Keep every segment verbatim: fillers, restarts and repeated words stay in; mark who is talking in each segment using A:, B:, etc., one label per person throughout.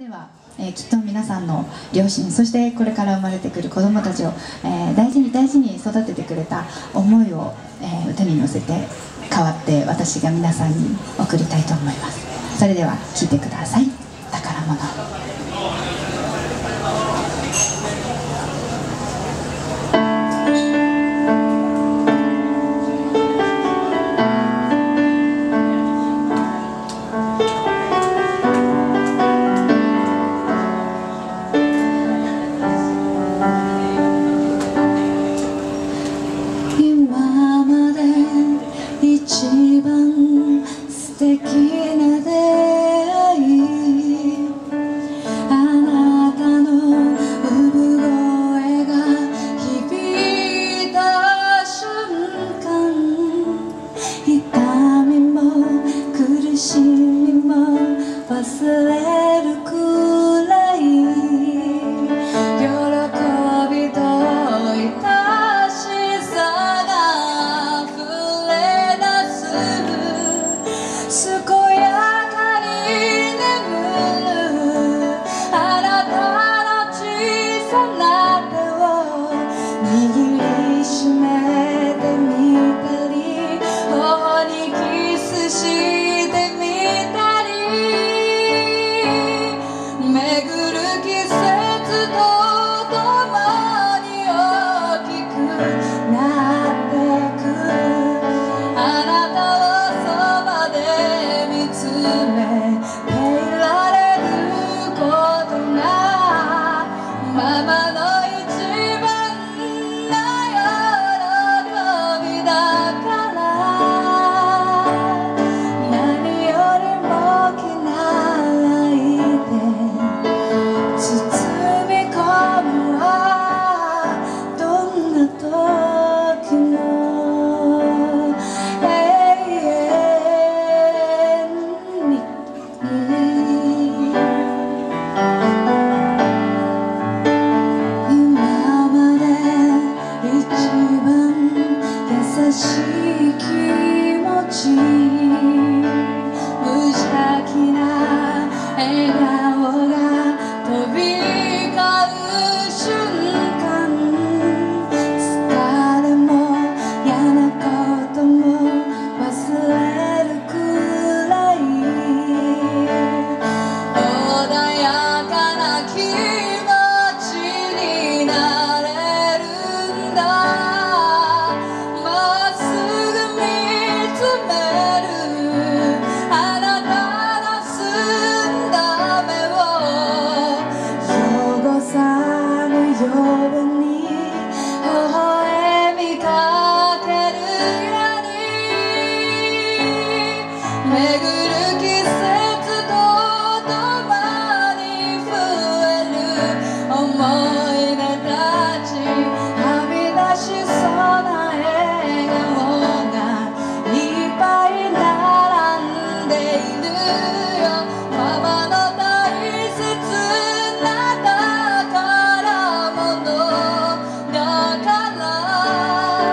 A: では、えー、きっと皆さんの両親、そしてこれから生まれてくる子どもたちを、えー、大事に大事に育ててくれた思いを、えー、歌に乗せて代わって私が皆さんに送りたいと思います。それでは聴いてください。宝物。
B: 一番素敵な出会い、あなたの産声が響いた瞬間、痛みも苦しみも忘れるくらい、喜びと愛しさが溢れ健やかに眠るあなたの小さな手を握りしめてみたり、頬にキスしてみたり、巡る季節とともに大きくなってくあなたを見つめていられることがママの一番の喜びだから、何よりも大きな愛で包み込むわ、どんな時も優しい気持ち、無邪気な笑顔が飛び交う瞬間、疲れも嫌なことも忘れるくらい、穏やかな気持ちになれるんだ。ように微笑みかけるように、巡る季節とともに増える思い出たち、はみ出しそうな笑顔がいっぱい並んでいるよ。ママの大切な宝物だから、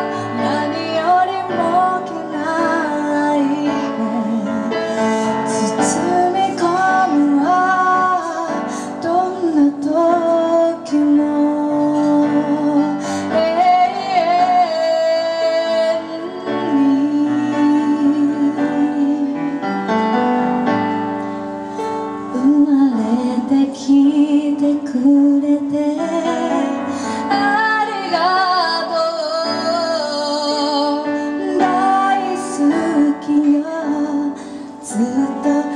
B: 何よりも大きな愛で包み込むわ、どんな時も永遠に。生まれてきてくれてありがとう、大好きよ、ずっと